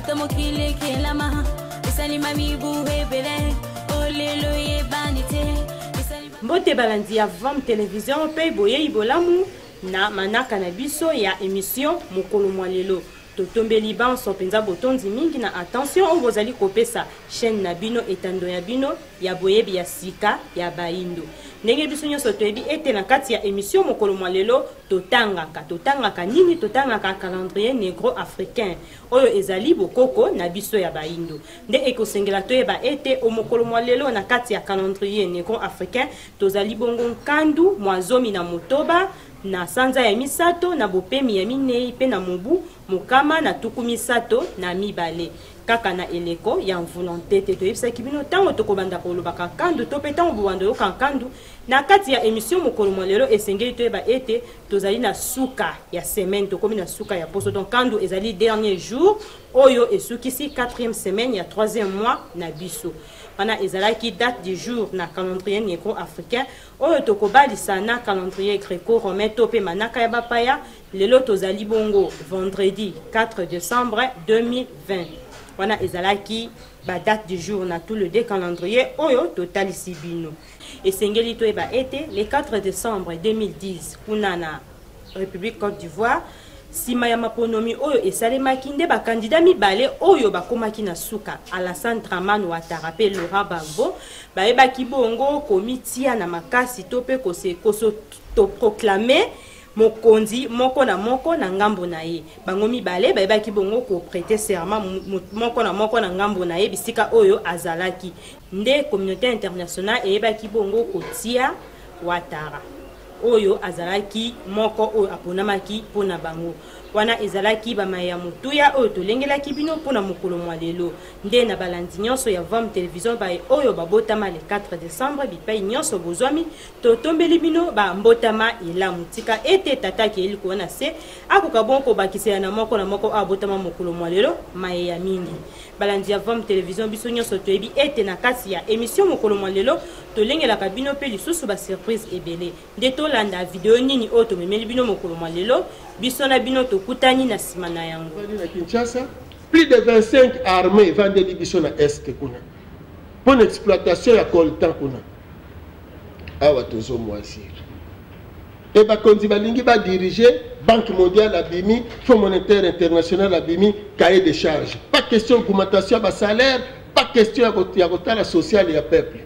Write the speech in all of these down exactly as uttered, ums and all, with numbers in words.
utamokile kelama isalima mibuhe bele olelo ye banite. Mbote balandi ya V A M télévision pe boye ibolamu na manaka na biso ya émission mokolo mwalelo. Totombeli banso penza botondi mingi na attention o bozali kopesa chaîne na bino etando ya bino ya boyebi ya sika ya baindo. Ndenge biso nyonso toyebi ete na kati ya émission mokolo mwalelo totangaka totangaka nini totangaka calendrier négro africain oyo ezali bokoko na biso ya baindo. Nde ekosengela toyeba ete o mokolo mwalelo na kati ya calendrier négro africain tozali bongo nkandu mwazomi na motoba na sanza ya misato na bopemi ya minei pe na mobu mukama na tuku misato na mibale kaka na eleko ya volonté te toyebisaki bino tango tokobanda kolobaka kandu to pe tango bwando yo kankandu na kati ya émission mokolo mwalelo esengeli toyeba ete tozali na suka ya semaine tokomi na suka ya poso donc kandu ezali dernier jour oyo esukisi quatrième semaine ya troisième mois na biso wana ezalaki date du jour na calendrier négro africain oyo tokobalisa na calendrier gréco-romain to pe manaka ya bapaya lelo tozali bongo vendredi quatre décembre deux mille vingt wana ezalaki ba date du jour na tout le deux calendrier oyo totalisi bino esengeli toyeba ete le quatre décembre deux mille dix kuna na République Côte d'Ivoire sima ya maponomi oyo esalemaki nde bakandida mibale oyo bakomaki na suka Alassane Dramane Ouattara pe Laurent Gbagbo bayebaki bongo komitia na makasi to pe kose koso to proclamer mokonzi moko na moko na ngambo na ye bango mibale bayebaki bongo ko prêter serment moko na moko na ngambo na ye bisika oyo azalaki nde communauté internationale eyebaki bongo kotia Ouattara oyo azalaki moko oyo aponamaki pona bango wana ezalaki bamaya mutuya oyo tolengelaki bino pona mokolo mwalelo nde na balandi nyonso ya V A M télévision baye oyo babotama le quatre décembre bipai nyonso bozwami totombeli bino bambotama elamu tika ete tataki eli kuona se akoka bonko bakisela na moko na moko abotama mokolo mwalelo maye ya mingi balandi ya V A M télévision biso nyonso toyebi ete na kati ya émission mokolo mwalelo tolengelaka bino pe lisusu ba surprise ebele nde tolanda video nini oyo tomemeli bino mokolo mwalelo biso na bino tokutani na sima na yango na Kinshasa plus de vingt-cinq armées vendeli biso na est kuna pour l'exploitation ya coltan kuna awa tozo mwasir et bakonzi balingi ba diriger Banque mondiale abimi Fonds monétaire international abimi cahier de charges pas question d'augmentation ba salaire pas question ya kotala social ya peuple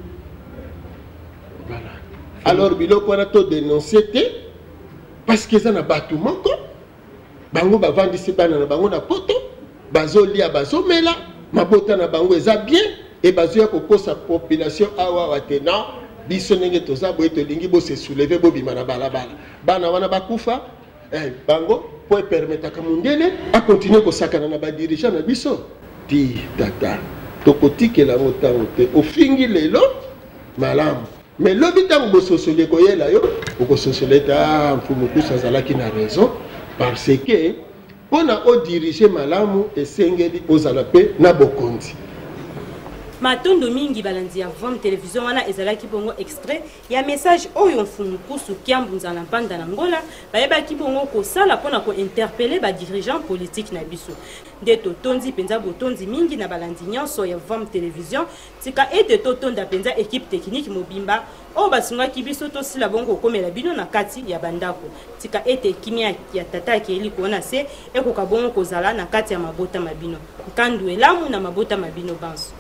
voilà alors biloko wana to dénoncer te parce que ça na batu moko bango bavandisi bana na bango na poto bazolia bazomela mabota na bango eza bien et bazoya kokosa population awa watena biso ndenge toza boye tolingi bo se soulever bobima na balabala bana wana bakufa eh bango po permettre mundele a continuer kosakana na ba dirigeant na biso ti tata tokotikela motango te ofingi lelo malamu mais lobi tango bososole koyela yo okososole ta mfumukusa zalaki na raison parce que pona o diriger malamu esengeli ozala pe na bokonzi matondo mingi balandi ya V A M télévision wana ezalaki bongo extrait ya message oyo mfumukusu kiambunza na mpanda na ngola bayebaki bongo kosala pona ko interpeller ba dirigeant politique na biso nde totondi penza botondi mingi na balandi nyonso ya V A M télévision tika ete totonda penza équipe technique mobimba o basungaki biso tosila bongo komela bino na kati ya bandako tika ete kimia ya tata keli kuona se ekoka bongo kozala na kati ya mabota mabino nkandu elamu na mabota mabino banso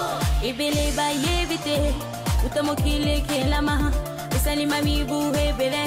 Ebele ba yebite utamokile kelama isalima mibuhe bele